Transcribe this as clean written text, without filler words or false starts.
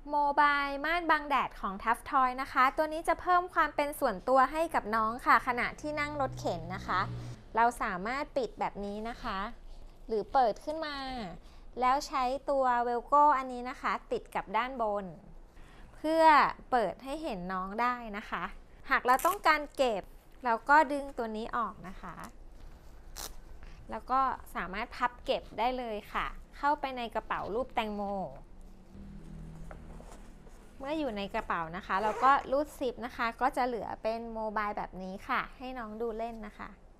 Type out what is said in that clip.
โมบายม่านบังแดดของทัฟทอยนะคะตัวนี้จะเพิ่มความเป็นส่วนตัวให้กับน้องค่ะขณะที่นั่งรถเข็นนะคะเราสามารถปิดแบบนี้นะคะหรือเปิดขึ้นมาแล้วใช้ตัวเวลโก้อันนี้นะคะติดกับด้านบนเพื่อเปิดให้เห็นน้องได้นะคะหากเราต้องการเก็บเราก็ดึงตัวนี้ออกนะคะแล้วก็สามารถพับเก็บได้เลยค่ะเข้าไปในกระเป๋ารูปแตงโมเมื่ออยู่ในกระเป๋านะคะเราก็รูดซิปนะคะก็จะเหลือเป็นโมบายแบบนี้ค่ะให้น้องดูเล่นนะคะ